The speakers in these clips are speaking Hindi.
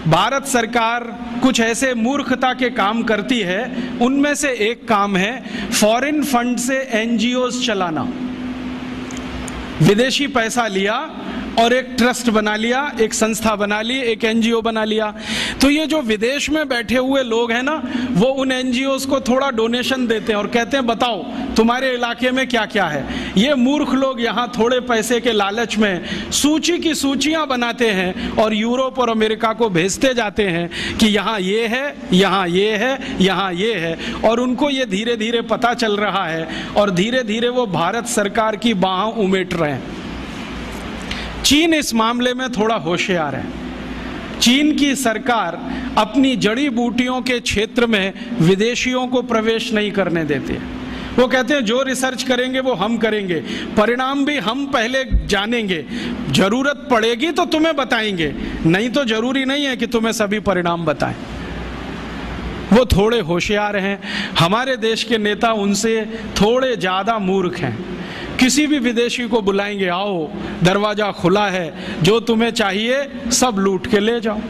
भारत सरकार कुछ ऐसे मूर्खता के काम करती है, उनमें से एक काम है फॉरेन फंड से एनजीओज चलाना। विदेशी पैसा लिया और एक ट्रस्ट बना लिया, एक संस्था बना ली, एक एनजीओ बना लिया। तो ये जो विदेश में बैठे हुए लोग हैं ना, वो उन एनजीओज को थोड़ा डोनेशन देते हैं और कहते हैं बताओ तुम्हारे इलाके में क्या क्या है। ये मूर्ख लोग यहाँ थोड़े पैसे के लालच में सूची की सूचियाँ बनाते हैं और यूरोप और अमेरिका को भेजते जाते हैं कि यहाँ ये है, यहाँ ये है, यहाँ ये है, और उनको ये धीरे धीरे पता चल रहा है और धीरे धीरे वो भारत सरकार की बाहों उमेट रहे हैं। चीन इस मामले में थोड़ा होशियार है। चीन की सरकार अपनी जड़ी बूटियों के क्षेत्र में विदेशियों को प्रवेश नहीं करने देती है। वो कहते हैं जो रिसर्च करेंगे वो हम करेंगे, परिणाम भी हम पहले जानेंगे, जरूरत पड़ेगी तो तुम्हें बताएंगे, नहीं तो जरूरी नहीं है कि तुम्हें सभी परिणाम बताएं। वो थोड़े होशियार हैं। हमारे देश के नेता उनसे थोड़े ज़्यादा मूर्ख हैं। किसी भी विदेशी को बुलाएंगे, आओ दरवाजा खुला है, जो तुम्हें चाहिए सब लूट के ले जाओ।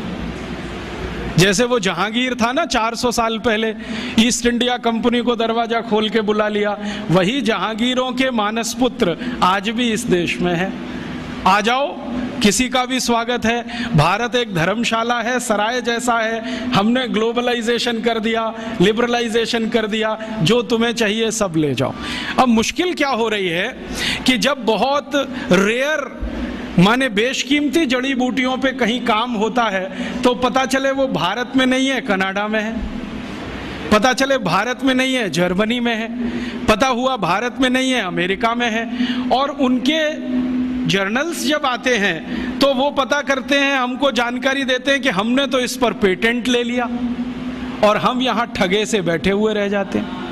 जैसे वो जहांगीर था ना 400 साल पहले, ईस्ट इंडिया कंपनी को दरवाजा खोल के बुला लिया, वही जहांगीरों के मानस पुत्र आज भी इस देश में है। आ जाओ, किसी का भी स्वागत है। भारत एक धर्मशाला है, सराय जैसा है। हमने ग्लोबलाइजेशन कर दिया, लिबरलाइजेशन कर दिया, जो तुम्हें चाहिए सब ले जाओ। अब मुश्किल क्या हो रही है कि जब बहुत रेयर माने बेशकीमती जड़ी बूटियों पे कहीं काम होता है तो पता चले वो भारत में नहीं है, कनाडा में है। पता चले भारत में नहीं है, जर्मनी में है। पता हुआ भारत में नहीं है, अमेरिका में है। और उनके जर्नल्स जब आते हैं तो वो पता करते हैं, हमको जानकारी देते हैं कि हमने तो इस पर पेटेंट ले लिया, और हम यहाँ ठगे से बैठे हुए रह जाते हैं।